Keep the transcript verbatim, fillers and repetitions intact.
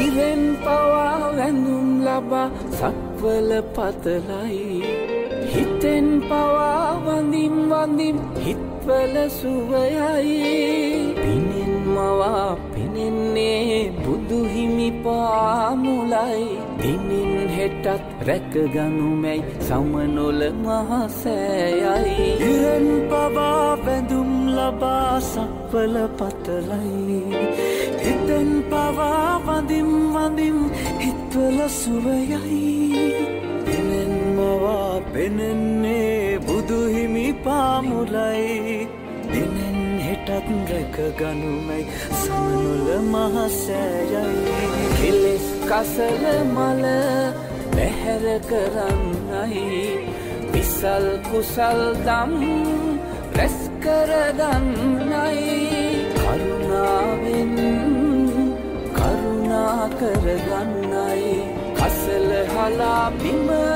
ඉරෙන් පවා වැඳුම් ලබා සක්වල පතලයි හිතෙන් පවා වඳින් වඳින් හිත්වල සුවයයි පිනෙන් මවා පිනෙන්නේ බුදු හිමි පාමුලයි දිනින් හෙටත් රැකගනුමැයි සමනොල මහසෑයයි ඉරෙන් පවා වැඳුම් ලබා සක්වල පතලයි හිතෙන් පවා වඳින් වඳින් හිත්වල සුවයයි පිනෙන් මවා පෙනෙන්නේ බුදු හිමි පාමුලයි දිනෙන් හෙටත් රැකගනුමැයි සමනොල මහසෑයයි කෙලෙස් කසල මල පැහැර කරන්නයි විසල් කුසල් දම් රැස් කරගන්නයි කරුණාවෙන් කරුණා කරගන්නයි කසල හලා බිම